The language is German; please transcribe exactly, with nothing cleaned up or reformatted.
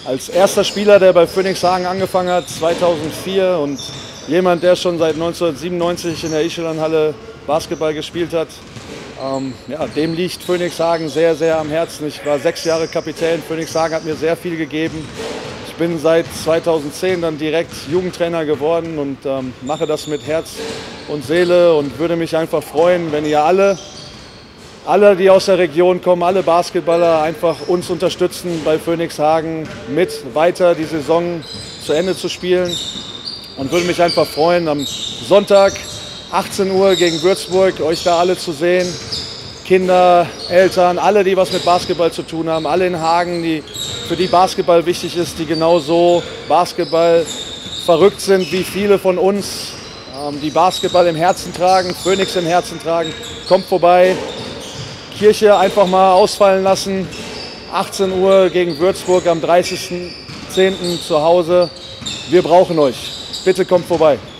als erster Spieler, der bei Phönix Hagen angefangen hat, zweitausendvier, und jemand, der schon seit neunzehnhundertsiebenundneunzig in der Ischelon-Halle Basketball gespielt hat, ähm, ja, dem liegt Phönix Hagen sehr, sehr am Herzen. Ich war sechs Jahre Kapitän, Phönix Hagen hat mir sehr viel gegeben. Ich bin seit zweitausendzehn dann direkt Jugendtrainer geworden und ähm, mache das mit Herz und Seele und würde mich einfach freuen, wenn ihr alle, alle, die aus der Region kommen, alle Basketballer einfach uns unterstützen, bei Phönix Hagen mit weiter die Saison zu Ende zu spielen. Und würde mich einfach freuen, am Sonntag achtzehn Uhr gegen Würzburg euch da alle zu sehen. Kinder, Eltern, alle, die was mit Basketball zu tun haben, alle in Hagen, die, für die Basketball wichtig ist, die genauso Basketball verrückt sind wie viele von uns, ähm, die Basketball im Herzen tragen, Phönix im Herzen tragen. Kommt vorbei, Kirche einfach mal ausfallen lassen. achtzehn Uhr gegen Würzburg am dreißigsten zehnten zu Hause. Wir brauchen euch. Bitte kommt vorbei.